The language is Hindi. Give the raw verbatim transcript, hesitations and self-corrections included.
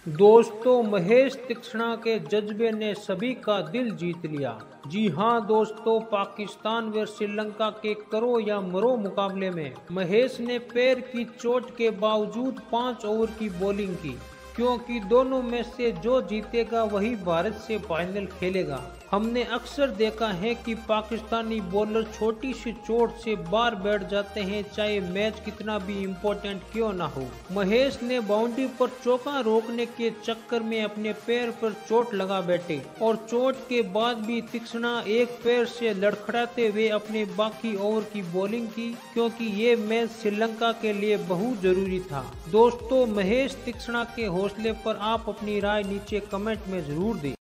दोस्तों, महेश तीक्ष्णा के जज्बे ने सभी का दिल जीत लिया। जी हां दोस्तों, पाकिस्तान व श्रीलंका के करो या मरो मुकाबले में महेश ने पैर की चोट के बावजूद पाँच ओवर की बॉलिंग की, क्योंकि दोनों में से जो जीतेगा वही भारत से फाइनल खेलेगा। हमने अक्सर देखा है कि पाकिस्तानी बॉलर छोटी सी चोट से बाहर बैठ जाते हैं, चाहे मैच कितना भी इम्पोर्टेंट क्यों ना हो। महेश ने बाउंड्री पर चौका रोकने के चक्कर में अपने पैर पर चोट लगा बैठे और चोट के बाद भी तीक्ष्णा एक पैर से लड़खड़ाते हुए अपने बाकी ओवर की बॉलिंग की, क्योंकि ये मैच श्रीलंका के लिए बहुत जरूरी था। दोस्तों, महेश तीक्ष्णा के हौसले पर आप अपनी राय नीचे कमेंट में जरूर दें।